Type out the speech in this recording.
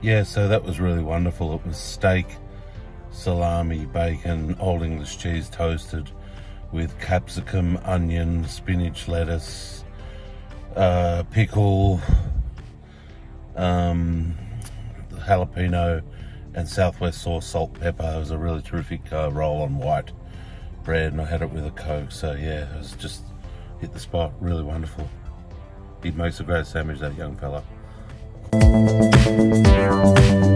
yeah, so that was really wonderful. It was steak, salami, bacon, Old English cheese toasted with capsicum, onion, spinach, lettuce, pickle, jalapeno, and Southwest sauce, salt, pepper. It was a really terrific roll on white bread, and I had it with a Coke. So yeah, it was just hit the spot. Really wonderful. He makes a great sandwich, that young fella.